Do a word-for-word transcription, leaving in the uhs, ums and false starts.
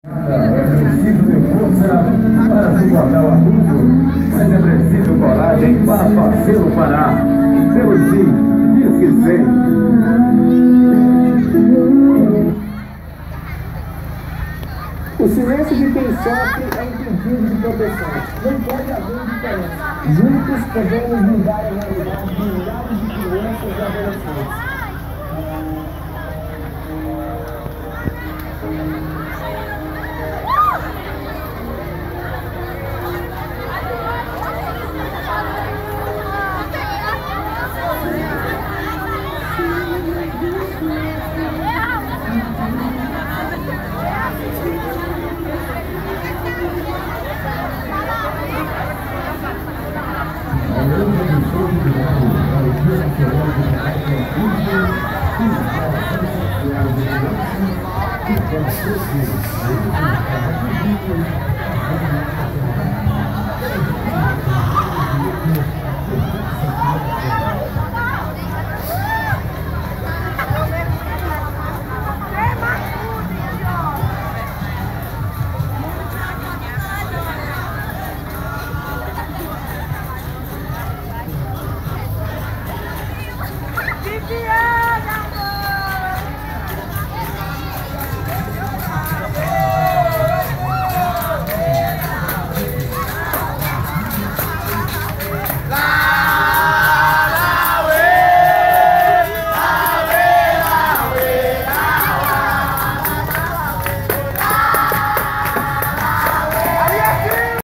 É preciso ter força para suportar o abuso, mas é preciso coragem para fazê-lo parar. Pelo sim, diz que sei. O silêncio de quem sofre é impedido de proteção. Não pode haver diferença. Juntos podemos mudar a realidade de milhares de crianças e adolescentes. Yeah!